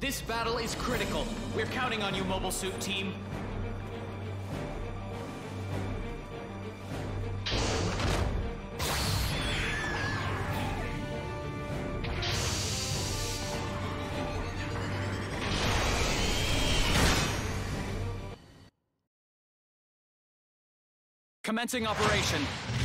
This battle is critical. We're counting on you, Mobile Suit Team. Commencing operation.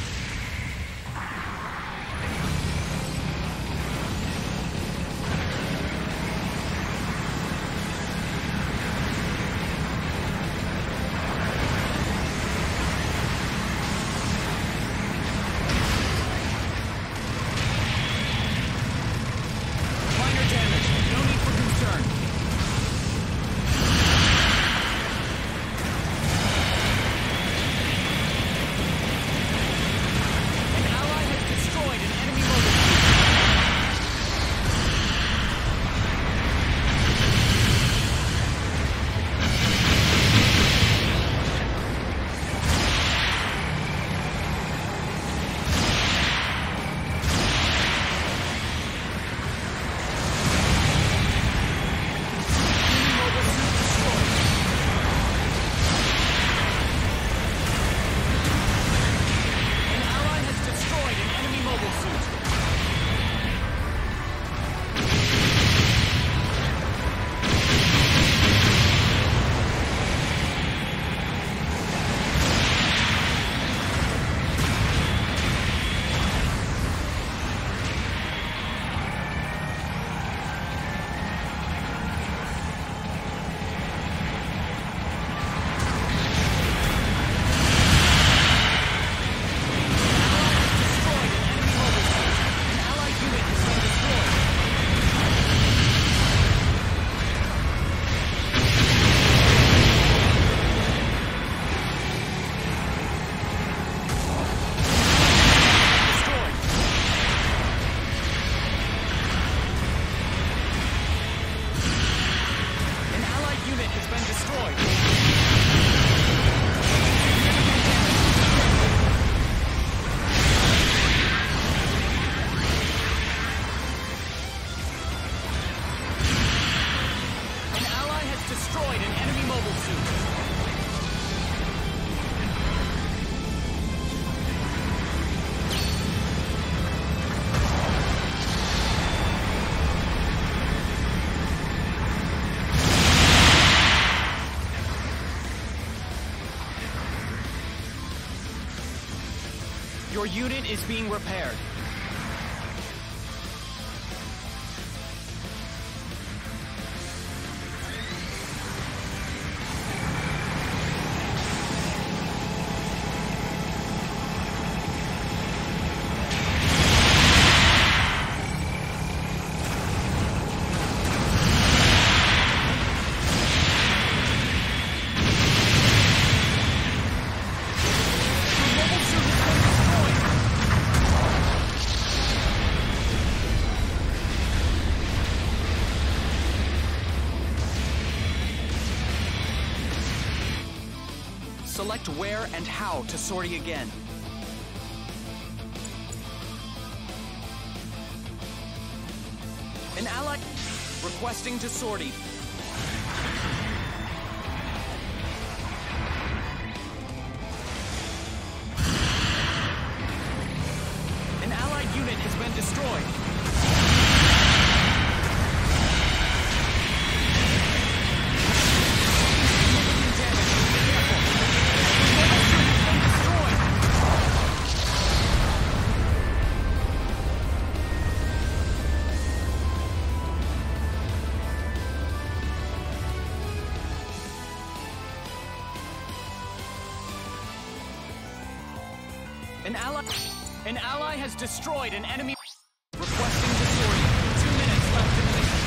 Your unit is being repaired. Select where and how to sortie again. An ally requesting to sortie. An allied unit has been destroyed. An ally has destroyed an enemy. Requesting to sortie. 2 minutes left in the mission.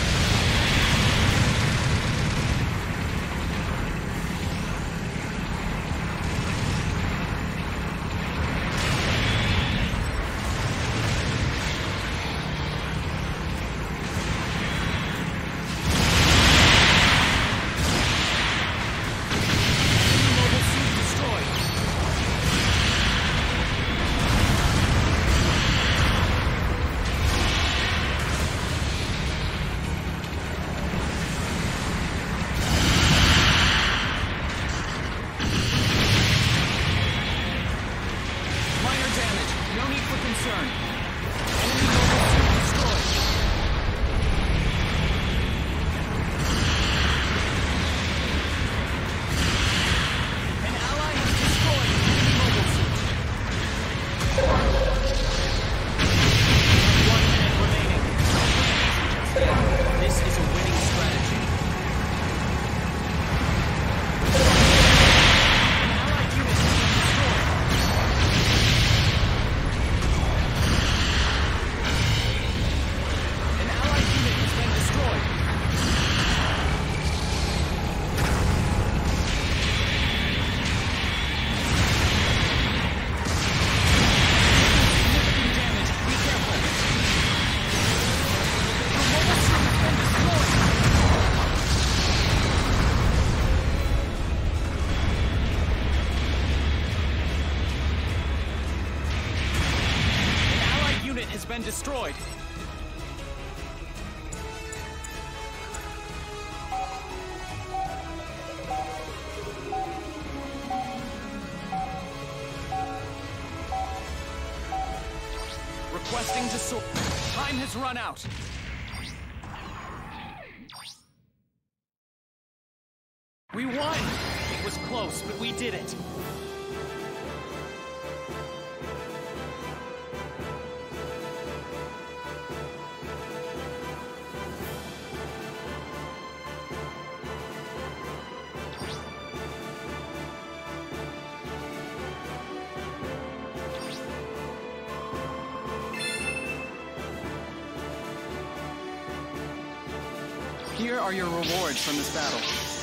Mobile suit destroyed. turn. Enemy mobile suit destroyed. An ally has destroyed an enemy mobile suit. 1 minute remaining. This is a winning strategy. An allied unit has been destroyed. An allied unit has been destroyed. Significant damage. Be careful. Your mobile suit has been destroyed. An allied unit has been destroyed. Requesting to soar. Time has run out. We won! It was close, but we did it. Here are your rewards from this battle.